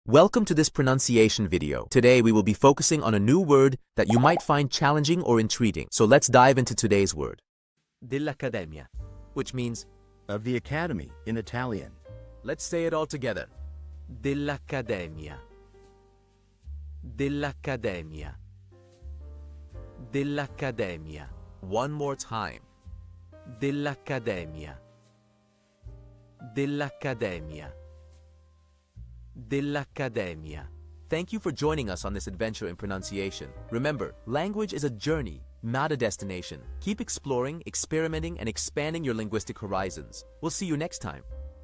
Welcome to this pronunciation video. Today we will be focusing on a new word that you might find challenging or intriguing. So let's dive into today's word. Dell'accademia. Which means, of the academy in Italian. let's say it all together. Dell'accademia. Dell'accademia. Dell'accademia. One more time. Dell'accademia. Dell'accademia. Dell'accademia. Thank you for joining us on this adventure in pronunciation. Remember, language is a journey, not a destination. Keep exploring, experimenting, and expanding your linguistic horizons. We'll see you next time.